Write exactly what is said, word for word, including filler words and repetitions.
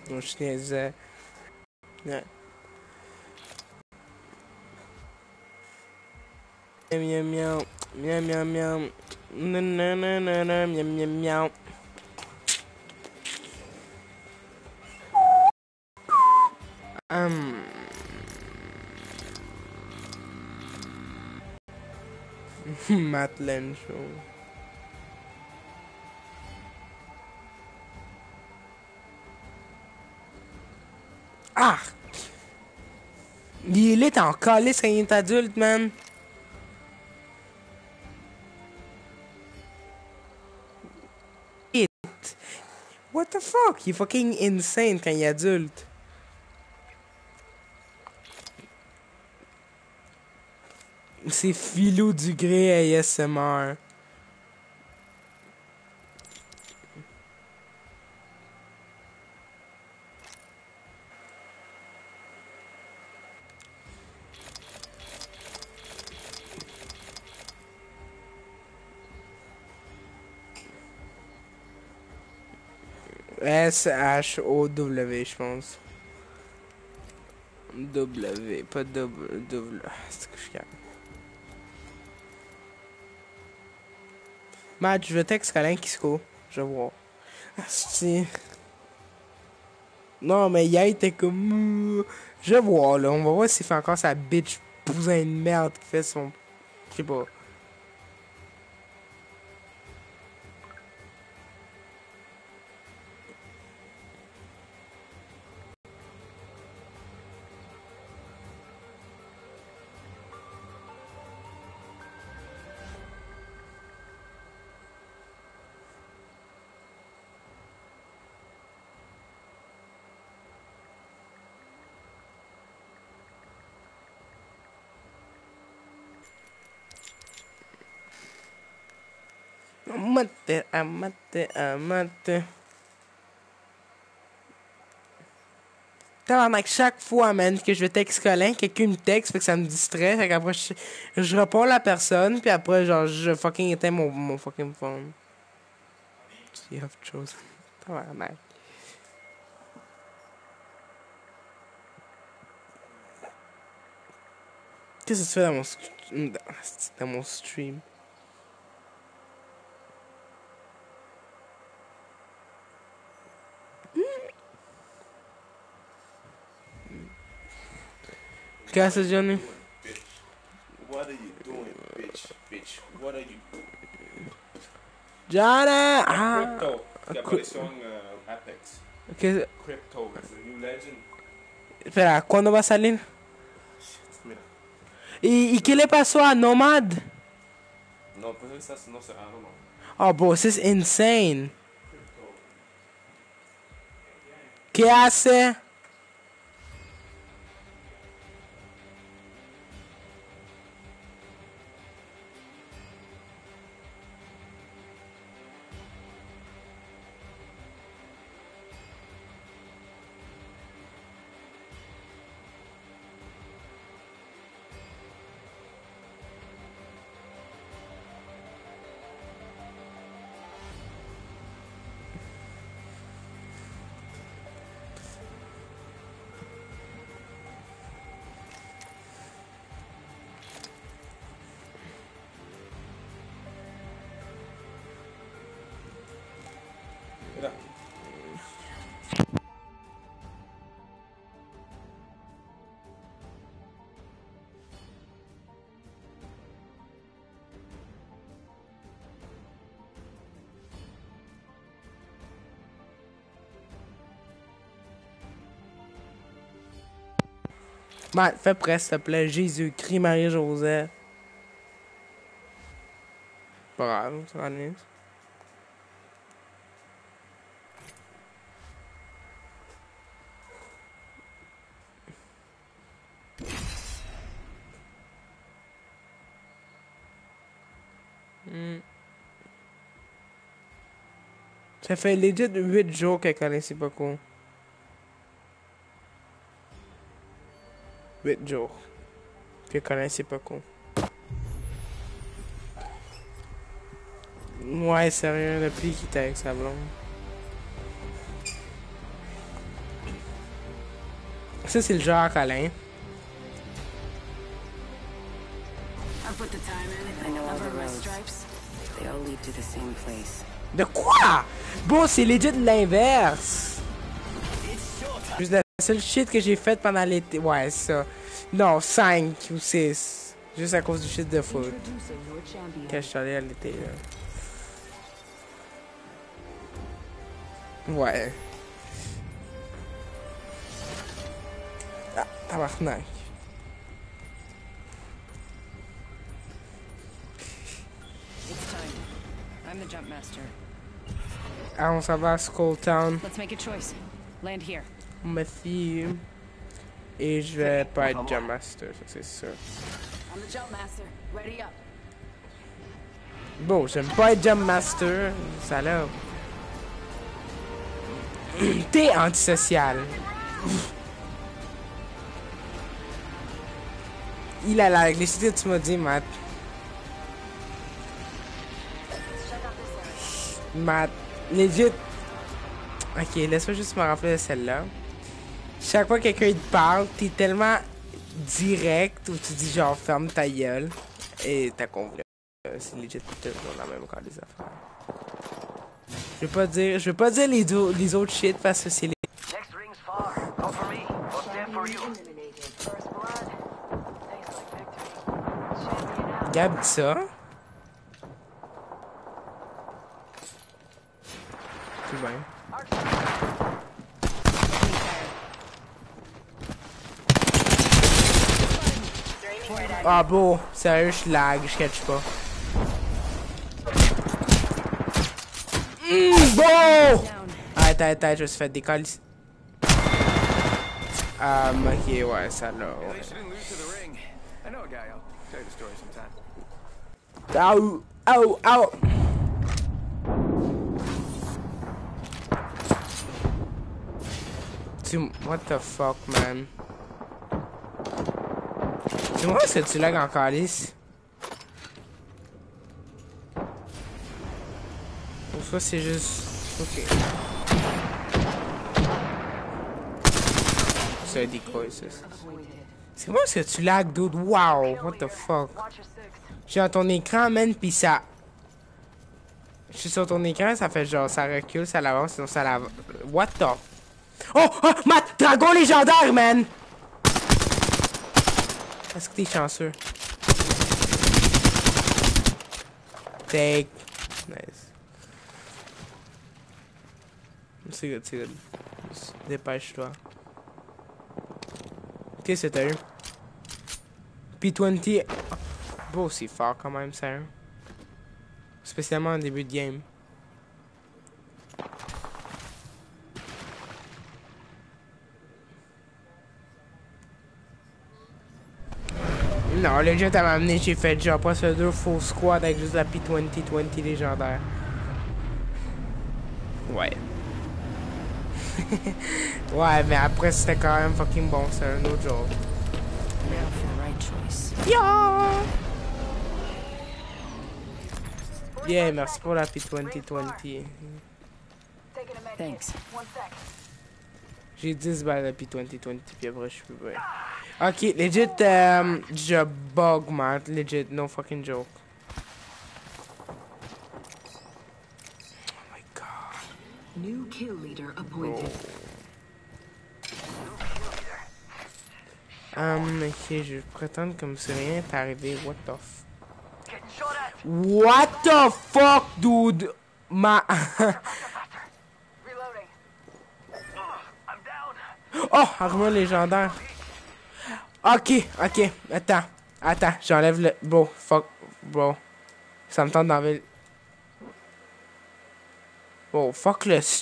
Donc, je niaisais. Ouais. Miam, miam, miam, miam, miam. Nanana, miam, miam, miam. Hum. Madeleine Show. Ah! Il est là, t'es en calice quand il est adulte, man. It. What the fuck? Il est fucking insane quand il est adulte. C'est Philo Dugré A S M R. S H O W, je pense. W, pas W. W. C'est que je suis capable. Match, je texte Colin qui se court. Je vois. Asti. Non, mais hier, il était comme. Je vois, là. On va voir s'il fait encore sa bitch pousin de merde qui fait son. Je sais pas. Amate, amate, amate. Tabarnak, chaque fois, man, que je vais texte Colin, quelqu'un me texte, fait que ça me distrait, fait qu'après, je, je réponds à la personne, puis après, genre, je fucking éteins mon, mon fucking phone. You have chosen. Tabarnak. Qu'est-ce que tu fais dans mon, st- dans mon stream? Qu'est-ce que c'est, Johnny? What are you doing, bitch? Bitch, what are you Johnny! Ah! Crypto, que apareció en uh, Apex. ¿Qué? Crypto, es el new legend. Espera, ¿cuándo va a salir? Shit, mira. ¿Y, ¿y qué le pasó a Nomad? No, pues esas no sé, I don't know. Oh, bro, this is insane. ¿Qué hace? Mira. Matt, fais près, s'il te plaît. Jésus-Christ, Marie-Joseph. Pas grave, ça va aller. Hmm. Ça fait legit huit jours qu'elle connaissait pas quoi. huit jours. Qu'elle connaissait pas quoi. Ouais, sérieux, depuis qu'il était avec sa blonde. ça, c'est le genre Colin. I put the time in. I know all the roads. Stripes. They all lead to the same place. De quoi? Bon, c'est legit l'inverse. Juste la seule shit que j'ai faite pendant l'été. Ouais, ça. Non, cinq ou six. Juste à cause du shit de foot. Quand je suis allé à l'été, là. Ouais. Ah, tabarnak. It's time. I'm the jump master. Ah, on s'en va à Skull Town. Let's make a choice. Land here. Merci. Et je vais pas être Jump Master, ça c'est sûr. I'm the jump master. Ready up. Bon, j'aime pas être Jump Master. Ça là. T'es antisocial. Il a la l'électricité, tu m'as dit, Matt. Matt, legit. Ok, laisse-moi juste me rappeler de celle-là. Chaque fois que quelqu'un te parle, t'es tellement direct où tu dis genre ferme ta gueule et t'as compris. Euh, c'est legit toujours la même quand les affaires. Je vais pas dire, je vais pas dire les, do- les autres shit parce que c'est les. Next ring's far. Go for me. What's there for you? First blood. Tastes like victory. Champion out. Gab dit ça. Tout bien. Ah bon, sérieux, je lag, je catch pas. Mmh, bon! Arrête, arrête, arrête, je me suis fait décoller. Ah, um, ok, ouais, ça là. Ouais. I know a guy. I'll tell you the story sometime. Ow, ow, ow! Tu, what the fuck, man? C'est moi, est-ce que tu lag en calice? Ou soit c'est juste. Ok. C'est un decoy, ça. C'est moi, est-ce que tu lag, dude? Wow, what the fuck? Je suis dans ton écran, man, pis ça. Je suis sur ton écran, ça fait genre, ça recule, ça l'avance, sinon ça l'avance. What the? Oh! Oh! Ma dragon légendaire, man! Est-ce que t'es chanceux? Take. Nice. C'est good, c'est good. Dépêche-toi. Qu'est-ce que t'as eu? P vingt. Bon, c'est fort quand même, sérieux. Spécialement en début de game. Non, le jeu t'avait amené, j'ai fait genre pas ce deux full squad avec juste la P vingt vingt légendaire. Ouais. Ouais, mais après c'était quand même fucking bon, c'est un autre jour. Now for the right choice. Yeah! Yeah, merci pour la P vingt vingt. Thanks. J'ai dix balles de P vingt vingt, puis après je peux pas. Ok, legit, um, je bug, man. Legit, no fucking joke. Oh my god. New kill leader appointed. Um, ok, je vais prétendre comme si rien n'est arrivé. What the f... What the fuck, dude? Ma... Oh, armure légendaire. Ok, ok, attends, attends, j'enlève le... Bro, fuck, bro. Ça me tente d'enlever... Oh, fuck le